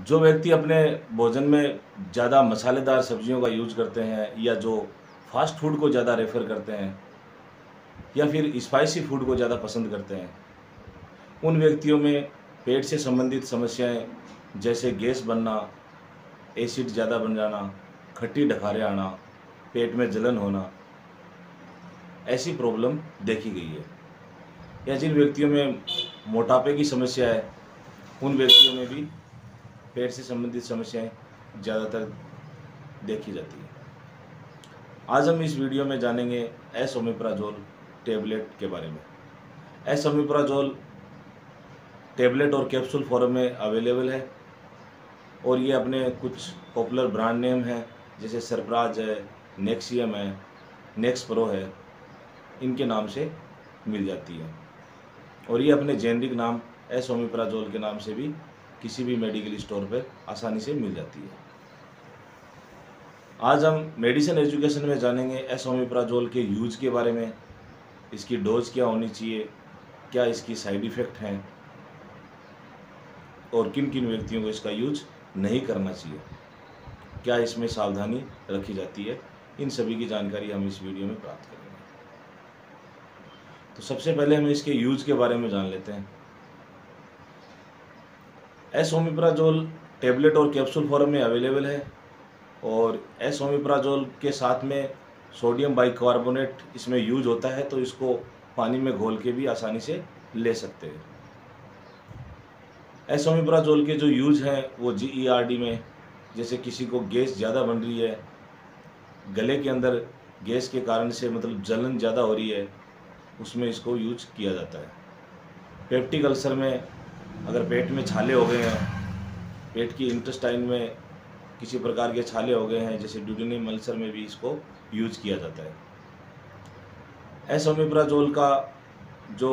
जो व्यक्ति अपने भोजन में ज़्यादा मसालेदार सब्जियों का यूज करते हैं या जो फास्ट फूड को ज़्यादा रेफ़र करते हैं या फिर स्पाइसी फूड को ज़्यादा पसंद करते हैं, उन व्यक्तियों में पेट से संबंधित समस्याएं जैसे गैस बनना, एसिड ज़्यादा बन जाना, खट्टी डकारें आना, पेट में जलन होना, ऐसी प्रॉब्लम देखी गई है। या जिन व्यक्तियों में मोटापे की समस्या है, उन व्यक्तियों में भी पेट से संबंधित समस्याएं ज़्यादातर देखी जाती है। आज हम इस वीडियो में जानेंगे एसओमेप्राज़ोल टैबलेट के बारे में। एसओमेप्राज़ोल टैबलेट और कैप्सूल फॉर्म में अवेलेबल है और ये अपने कुछ पॉपुलर ब्रांड नेम हैं जैसे सरफराज है, नेक्सियम है, नेक्स प्रो है, इनके नाम से मिल जाती है। और ये अपने जेनरिक नाम एसओमेप्राज़ोल के नाम से भी किसी भी मेडिकल स्टोर पर आसानी से मिल जाती है। आज हम मेडिसिन एजुकेशन में जानेंगे एसओमेप्राज़ोल के यूज के बारे में, इसकी डोज क्या होनी चाहिए, क्या इसकी साइड इफ़ेक्ट हैं और किन किन व्यक्तियों को इसका यूज नहीं करना चाहिए, क्या इसमें सावधानी रखी जाती है, इन सभी की जानकारी हम इस वीडियो में प्राप्त करेंगे। तो सबसे पहले हम इसके यूज के बारे में जान लेते हैं। एसओमेप्राज़ोल टैबलेट और कैप्सूल फॉर्म में अवेलेबल है और एसओमेप्राज़ोल के साथ में सोडियम बाइकार्बोनेट इसमें यूज होता है, तो इसको पानी में घोल के भी आसानी से ले सकते हैं। एसओमेप्राज़ोल के जो यूज हैं वो जीईआरडी में, जैसे किसी को गैस ज़्यादा बन रही है, गले के अंदर गैस के कारण से मतलब जलन ज़्यादा हो रही है, उसमें इसको यूज किया जाता है। पेप्टिक अल्सर में अगर पेट में छाले हो गए हैं, पेट की इंटेस्टाइन में किसी प्रकार के छाले हो गए हैं, जैसे ड्यूडेनम अल्सर में भी इसको यूज किया जाता है। एसओमेप्राज़ोल का जो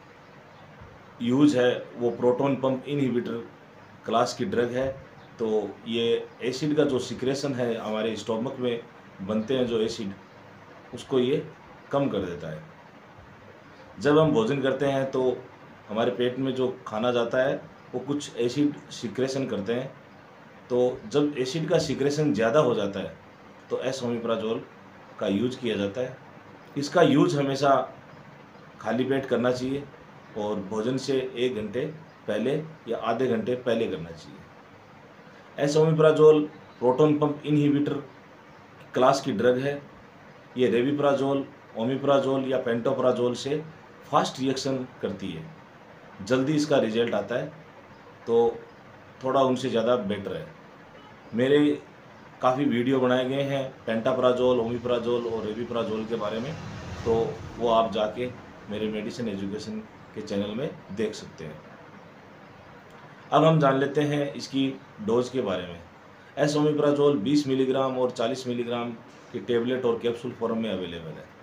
यूज है वो प्रोटॉन पंप इनहिबिटर क्लास की ड्रग है। तो ये एसिड का जो सिक्रेशन है, हमारे स्टोमक में बनते हैं जो एसिड, उसको ये कम कर देता है। जब हम भोजन करते हैं तो हमारे पेट में जो खाना जाता है वो कुछ एसिड सिक्रेशन करते हैं, तो जब एसिड का सिक्रेशन ज़्यादा हो जाता है तो एसओमेप्राज़ोल का यूज किया जाता है। इसका यूज हमेशा खाली पेट करना चाहिए और भोजन से 1 घंटे पहले या आधे घंटे पहले करना चाहिए। Esomeprazole proton pump inhibitor class की ड्रग है। ये रेविप्राज़ोल, ओमेप्राज़ोल या पेंटोप्राज़ोल से फास्ट रिएक्शन करती है, जल्दी इसका रिजल्ट आता है, तो थोड़ा उनसे ज़्यादा बेटर है। मेरे काफ़ी वीडियो बनाए गए हैं पेंटाप्राज़ोल, ओमेप्राज़ोल और रेविप्राज़ोल के बारे में, तो वो आप जाके मेरे मेडिसिन एजुकेशन के चैनल में देख सकते हैं। अब हम जान लेते हैं इसकी डोज के बारे में। एसओमेप्राज़ोल 20 मिलीग्राम और 40 मिलीग्राम की टेबलेट और कैप्सूल फॉर्म में अवेलेबल है।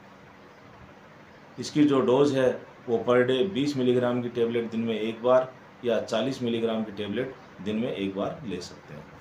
इसकी जो डोज है वो पर डे 20 मिलीग्राम की टेबलेट दिन में 1 बार या 40 मिलीग्राम की टेबलेट दिन में 1 बार ले सकते हैं।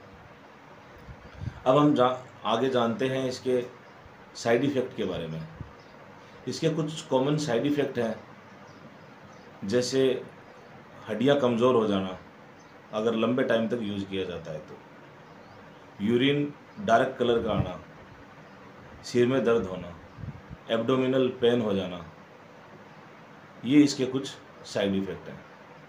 अब हम आगे जानते हैं इसके साइड इफ़ेक्ट के बारे में। इसके कुछ कॉमन साइड इफ़ेक्ट हैं, जैसे हड्डियां कमज़ोर हो जाना अगर लंबे टाइम तक यूज़ किया जाता है तो, यूरिन डार्क कलर का आना, सिर में दर्द होना, एब्डोमिनल पेन हो जाना, ये इसके कुछ साइड इफ़ेक्ट हैं।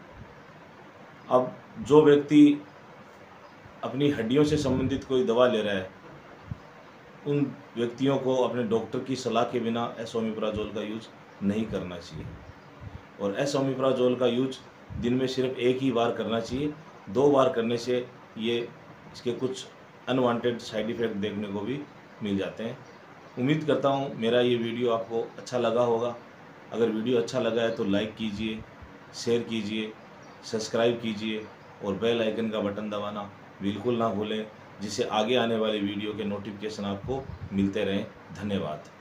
अब जो व्यक्ति अपनी हड्डियों से संबंधित कोई दवा ले रहा है, उन व्यक्तियों को अपने डॉक्टर की सलाह के बिना एसओमेप्राज़ोल का यूज़ नहीं करना चाहिए और एसओमेप्राज़ोल का यूज दिन में सिर्फ 1 ही बार करना चाहिए। 2 बार करने से ये इसके कुछ अनवांटेड साइड इफ़ेक्ट देखने को भी मिल जाते हैं। उम्मीद करता हूँ मेरा ये वीडियो आपको अच्छा लगा होगा। अगर वीडियो अच्छा लगा है तो लाइक कीजिए, शेयर कीजिए, सब्सक्राइब कीजिए और बेल आइकन का बटन दबाना बिल्कुल ना भूलें, जिससे आगे आने वाले वीडियो के नोटिफिकेशन आपको मिलते रहें। धन्यवाद।